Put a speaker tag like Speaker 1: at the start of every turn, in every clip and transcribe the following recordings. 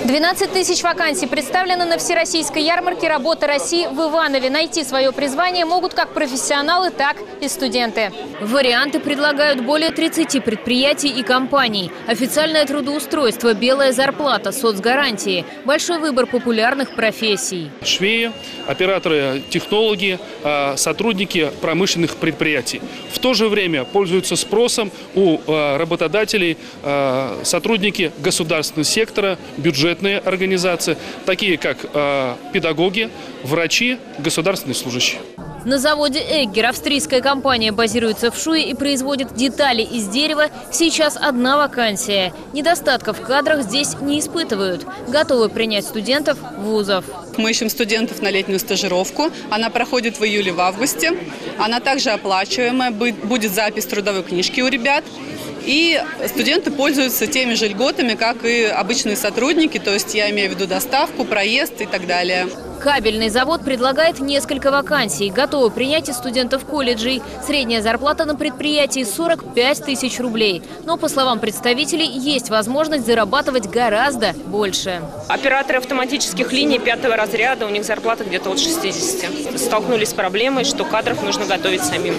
Speaker 1: 12 тысяч вакансий представлены на Всероссийской ярмарке «Работа России» в Иванове. Найти свое призвание могут как профессионалы, так и студенты. Варианты предлагают более 30 предприятий и компаний. Официальное трудоустройство, белая зарплата, соцгарантии. Большой выбор популярных профессий.
Speaker 2: Швеи, операторы, технологи, сотрудники промышленных предприятий. В то же время пользуются спросом у работодателей сотрудники государственного сектора, бюджетные организации, такие как педагоги, врачи, государственные служащие.
Speaker 1: На заводе «Эггер» австрийская компания базируется в Шуе и производит детали из дерева. Сейчас одна вакансия. Недостатков в кадрах здесь не испытывают. Готовы принять студентов вузов.
Speaker 3: Мы ищем студентов на летнюю стажировку. Она проходит в июле, в августе. Она также оплачиваемая. Будет запись трудовой книжки у ребят. И студенты пользуются теми же льготами, как и обычные сотрудники. То есть я имею в виду доставку, проезд и так далее.
Speaker 1: Кабельный завод предлагает несколько вакансий. Готовы принять и студентов колледжей. Средняя зарплата на предприятии 45 тысяч рублей. Но, по словам представителей, есть возможность зарабатывать гораздо больше.
Speaker 4: Операторы автоматических линий 5-го разряда, у них зарплата где-то от 60. Столкнулись с проблемой, что кадров нужно готовить самим.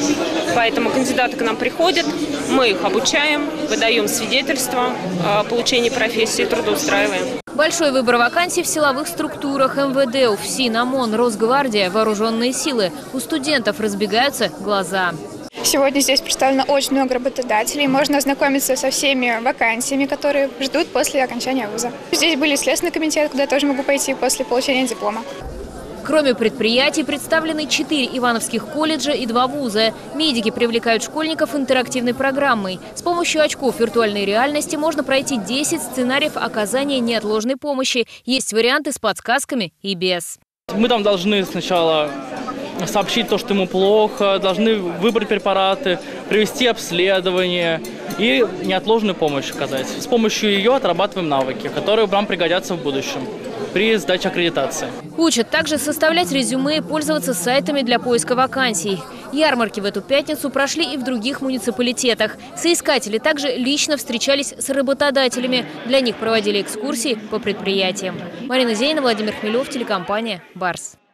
Speaker 4: Поэтому кандидаты к нам приходят, мы их обучаем, выдаем свидетельства о получении профессии, трудоустраиваем.
Speaker 1: Большой выбор вакансий в силовых структурах: МВД, УФСИН, ОМОН, Росгвардия, вооруженные силы. У студентов разбегаются глаза.
Speaker 5: Сегодня здесь представлено очень много работодателей. Можно ознакомиться со всеми вакансиями, которые ждут после окончания вуза. Здесь были Следственный комитет, куда я тоже могу пойти после получения диплома.
Speaker 1: Кроме предприятий, представлены 4 ивановских колледжа и 2 вуза. Медики привлекают школьников интерактивной программой. С помощью очков виртуальной реальности можно пройти 10 сценариев оказания неотложной помощи. Есть варианты с подсказками и без.
Speaker 6: Мы там должны сначала сообщить то, что ему плохо, должны выбрать препараты, провести обследование и неотложную помощь оказать. С помощью ее отрабатываем навыки, которые нам пригодятся в будущем при сдаче аккредитации.
Speaker 1: Учат также составлять резюме и пользоваться сайтами для поиска вакансий. Ярмарки в эту пятницу прошли и в других муниципалитетах. Соискатели также лично встречались с работодателями. Для них проводили экскурсии по предприятиям. Марина Зейна, Владимир Хмелев, телекомпания «Барс».